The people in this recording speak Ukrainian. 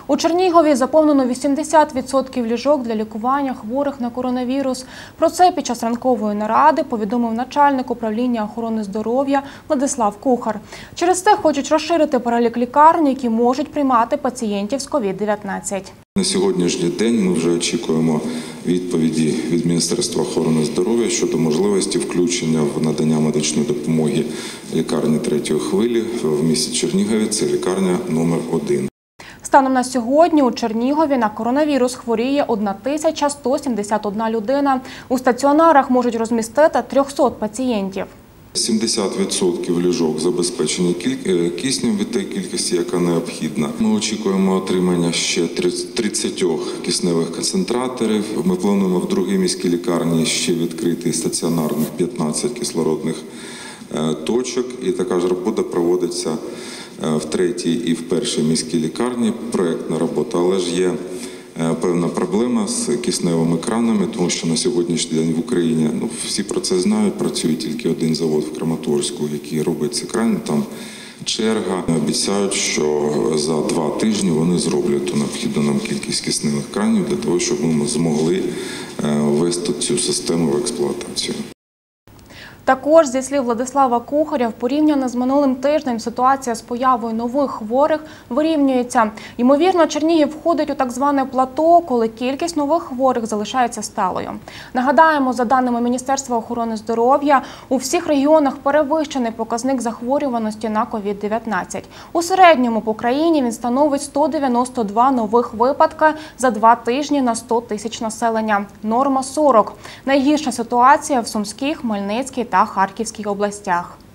У Чернігові заповнено 80% ліжок для лікування хворих на коронавірус. Про це під час ранкової наради повідомив начальник управління охорони здоров'я Владислав Кухар. Через це хочуть розширити перелік лікарень, які можуть приймати пацієнтів з COVID-19. На сьогоднішній день ми вже очікуємо відповіді від Міністерства охорони здоров'я щодо можливості включення в надання медичної допомоги лікарні третьої хвилі в місті Чернігові. Це лікарня номер 1. Станом на сьогодні у Чернігові на коронавірус хворіє 1171 людина. У стаціонарах можуть розмістити 300 пацієнтів. 70% ліжок забезпечені киснем від тієї кількості, яка необхідна. Ми очікуємо отримання ще 30 кисневих концентраторів. Ми плануємо в другій міській лікарні ще відкрити стаціонарних 15 кислородних точок. І така ж робота проводиться в третій і в першій міській лікарні. Проєктна робота, але ж є певна проблема з кисневими кранами, тому що на сьогоднішній день в Україні, всі про це знають, працює тільки один завод в Краматорську, який робить ці крани, там черга. Обіцяють, що за 2 тижні вони зроблять ту необхідну нам кількість кисневих кранів для того, щоб ми змогли ввести цю систему в експлуатацію. Також, зі слів Владислава Кухаря, порівняно з минулим тижнем ситуація з появою нових хворих вирівнюється. Ймовірно, Чернігів входить у так зване плато, коли кількість нових хворих залишається сталою. Нагадаємо, за даними Міністерства охорони здоров'я, у всіх регіонах перевищений показник захворюваності на COVID-19. У середньому по країні він становить 192 нових випадки за 2 тижні на 100 тисяч населення. Норма – 40. Найгірша ситуація в Сумській, Хмельницькій та Харківській областях.